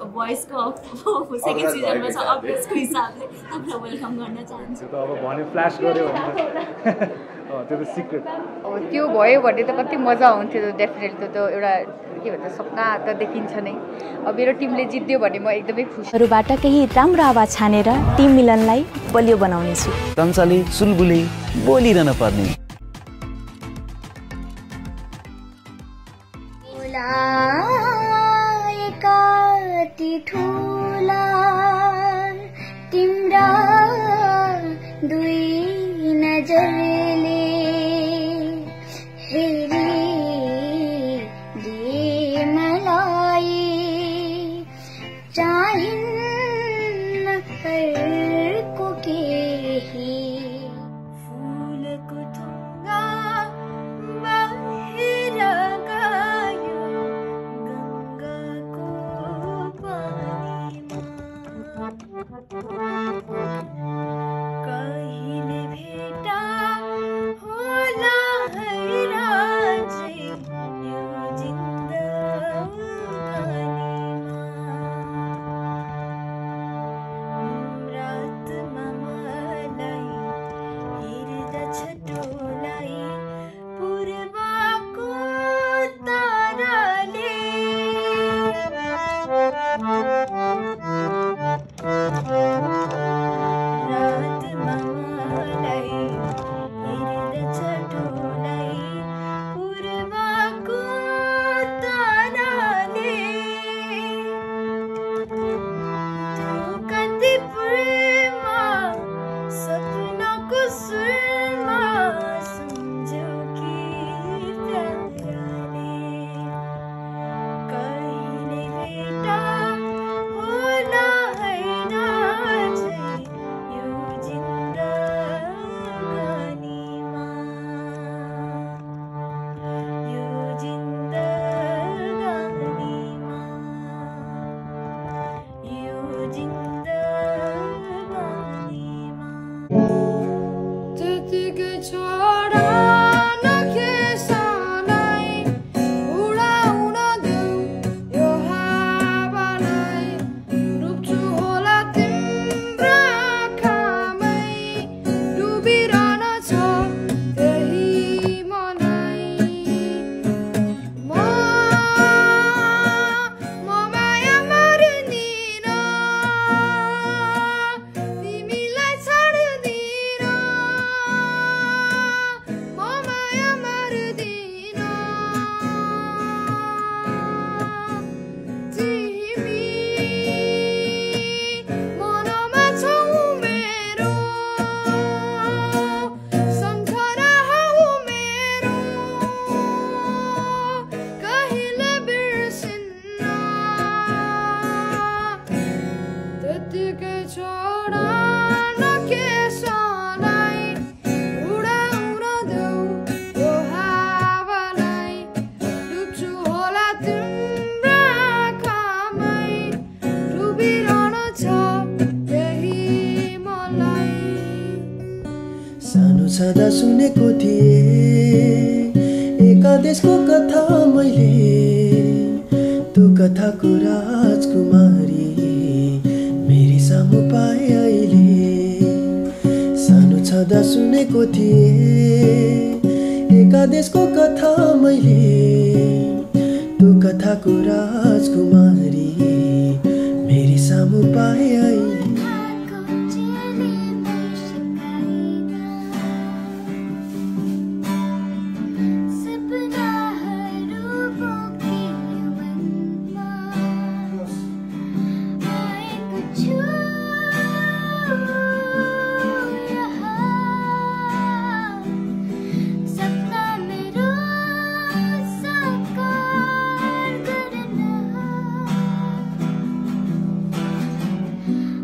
भोइसको second सिजनमा छ अग्रजको हिसाबले तपाईँलाई वेलकम गर्न चाहन्छु। त्यो त अब भन्यो फ्ल्यास गर्यो भने त्यो त सिक्रेट। अब त्यो भयो भने त कति मजा आउँथ्यो डेफिनेटली। त्यो त एउटा के भन्छ सपना त देखिन्छ नै। अब मेरो टिमले जित्यो भने म एकदमै खुसी। हरूबाट केही राम्रो आवाज छानेर टिम मिलनलाई बलियो बनाउने छु। तन्साले सुलबुले बोलिरहन पर्ने। ठुला तिम्रा दुई नजरले हेरी दे मलाई चाहिन्न अर्को केही फुलको थुङ्गा बाहिर गयो गङ्गाको कहिले भेटा होला है राजै यो जिन्दगानीमा रातमा मलाई हेर्दछ टोलाई पूर्वको ताराले रातमा मलाई हेर्दछ टोलाई पूर्वको ताराले कान्तिपुरमा सपनाको सुरमा सम्झौकी प्याराले कहिले भेटा होला है राजै यो जिन्दगानीमा यो जिन्दगानीमा यो जिन्दगानीमा त्यतिकै छोडा नखेसालाई उडाउन देऊ यो हावालाई डुब्छु होला तिम्रो आँखामै डुबिरहन छ त्यही मलाई म माया मार्दिन तिमीलाई छाड्दिन म माया मार्दिन तिमी मनमा छौ मेरो सम्झना हौ मेरो कहिले बिर्सिन्न त्यतिकै छोडा नकेसलाई उडाउन देऊ यो हावालाई डुब्छु होला तिम्रो आँखामै डुबिरहन छ त्यही मलाई सानो छँदा सुनेको थिएँ एकादेशको कथा मैले त्यो कथाको राजकुमारी मेरी सामु पाए अहिले सानो छँदा सुनेको थिएँ एकादेशको कथा मैले त्यो कथाको राजकुमारी मेरी सामु पाए अहिले सपना मेरो साकार गर्न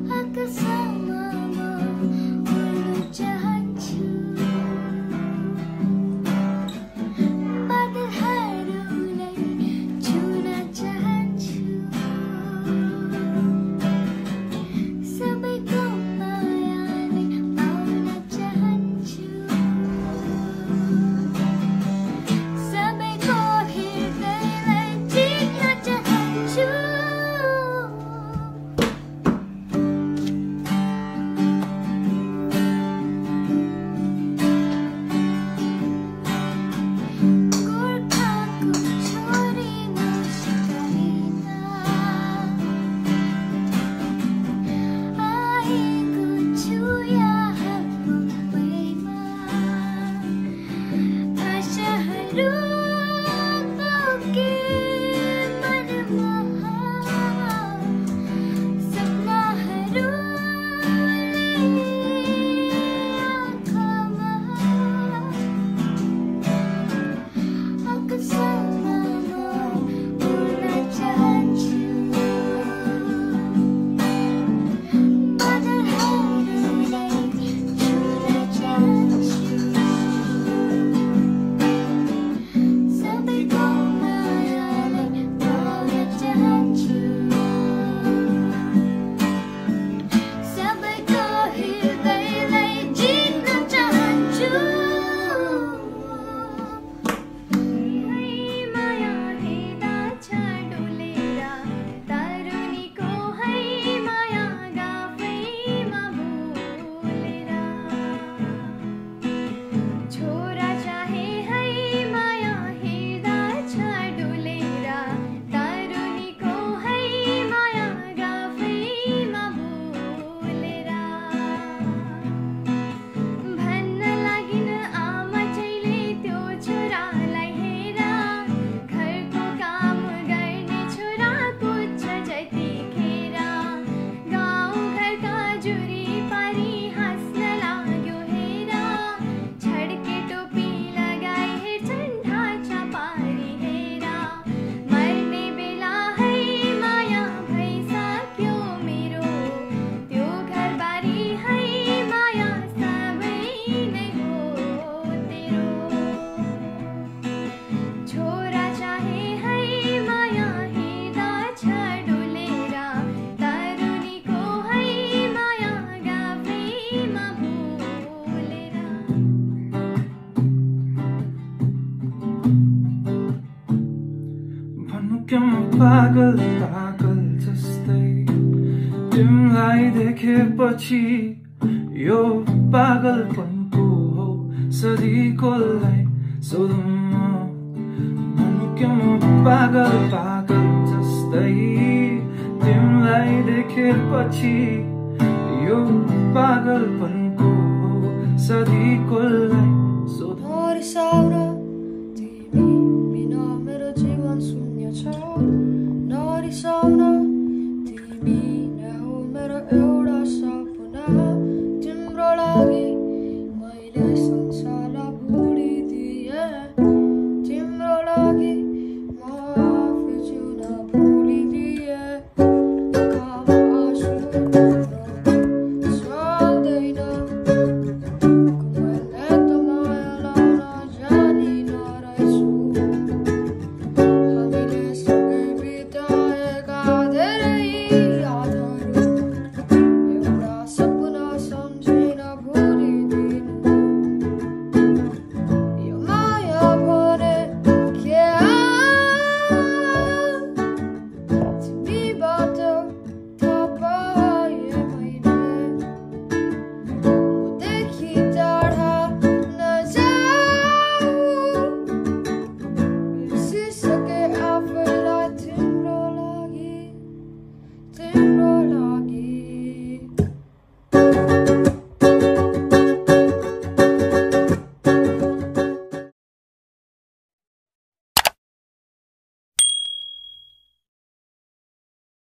पागल पागल जस्तै तिमीलाई देखेपछि यो पागलपनको हो सधैँकोलाई सोधौँ पागल पागल जस्तै तिमीलाई देखेपछि यो पागलपनको हो सधैँकोलाई नरिसाउन तिमी बिना मेरो जीवन शून्य छ नरिसाउन तिमी